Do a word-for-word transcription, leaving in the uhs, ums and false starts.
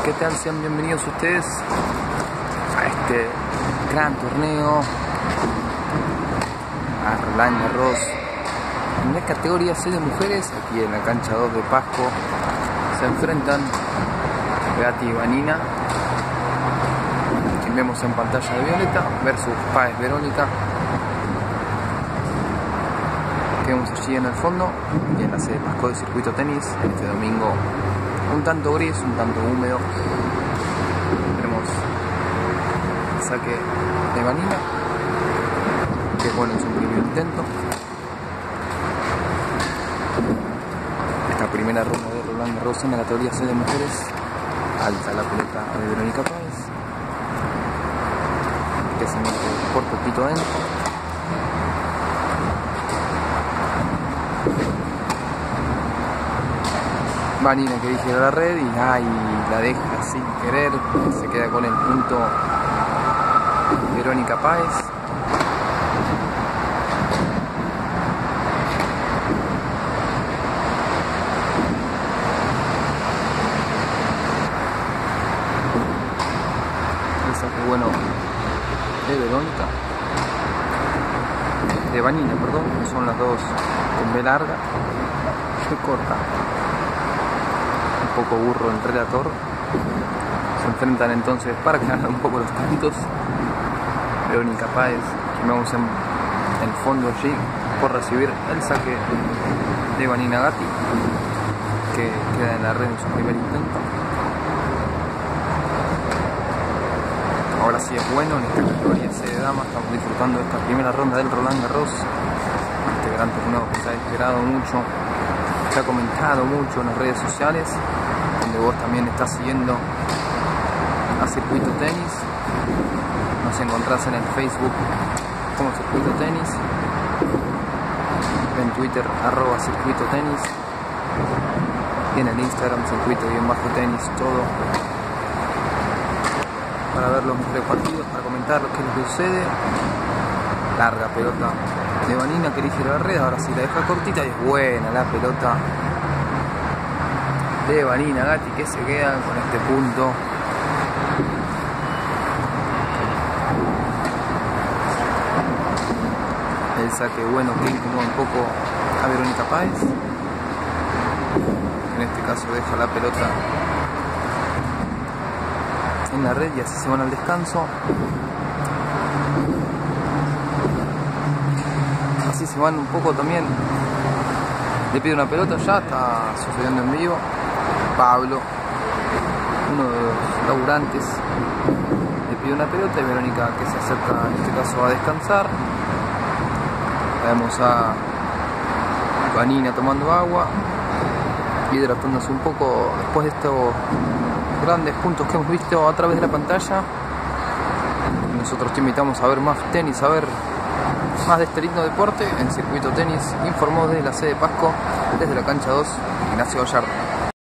¿Qué tal? Sean bienvenidos ustedes a este gran torneo a Roland Garros en la categoría C de mujeres. Aquí en la cancha dos de Pasco se enfrentan Gatti y Vanina, quien vemos en pantalla de violeta, versus Páez Verónica, que vemos allí en el fondo, y en la sede de Pasco de Circuito Tenis este domingo. Un tanto gris, un tanto húmedo. Tenemos el saque de Vanina, que es bueno en su primer intento. Esta primera ronda de Roland Garros en la categoría C de mujeres. Alta la pelota de Verónica Páez, que se mete por poquito adentro. Vanina que dirige a la red y ay, la deja sin querer, se queda con el punto Verónica Páez. El saque bueno de Verónica, de Vanina, perdón, son las dos con B larga, muy corta. Un poco burro el relator. Se enfrentan entonces para ganar un poco los puntos. Verónica Páez, que vemos en el fondo allí por recibir el saque de Vanina Gatti, que queda en la red en su primer intento. Ahora sí es bueno en esta categoría C de damas. Estamos disfrutando de esta primera ronda del Roland Garros, este gran torneo que se ha esperado mucho, se ha comentado mucho en las redes sociales, donde vos también estás siguiendo a Circuito Tenis. Nos encontrás en el Facebook como Circuito Tenis, en Twitter arroba Circuito Tenis, y en el Instagram Circuito-Tenis, todo para ver los mejores partidos, para comentar lo que es lo que sucede. Larga pelota de Vanina que elige la red, ahora sí la deja cortita y es buena la pelota de Vanina Gatti, que se queda con este punto. El saque bueno que incomoda un poco a Verónica Páez. En este caso deja la pelota en la red y así se van al descanso. Así se van un poco también. Le pide una pelota, ya está sucediendo en vivo. Pablo, uno de los laburantes, le pide una pelota y Verónica, que se acerca en este caso a descansar. Vemos a Vanina tomando agua, hidratándose un poco después de estos grandes puntos que hemos visto a través de la pantalla. Nosotros te invitamos a ver más tenis, a ver más de este lindo deporte en Circuito Tenis. Informó desde la sede de Pasco, desde la cancha dos, Ignacio Gallardo.